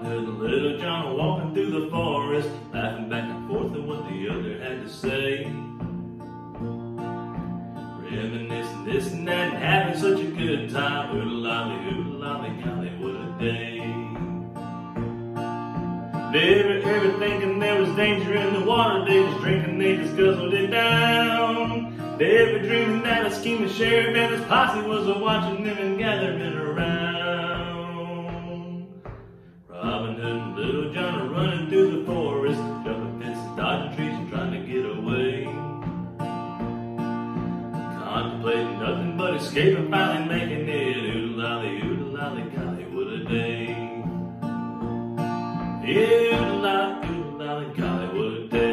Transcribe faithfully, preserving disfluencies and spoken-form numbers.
Hood and Little John are walking through the forest, laughing back and forth at what the other had to say. Reminiscing this and that and having such a good time. Oo-De-Lally, Oo-De-Lally, golly, what a day. They were ever thinking there was danger in the water. They was drinking, they just guzzled it down. They were dreaming that a scheming sheriff and his posse was watching them and gathering around. Robin Hood and Little John are running through the forest, jumping fences, dodging trees and trying to get away. Contemplating nothing but escaping, finally making it. Oo-De-Lally, Oo-De-Lally, golly, what a day. Yeah, Oo-De-Lally, Oo-De-Lally, golly, what a day.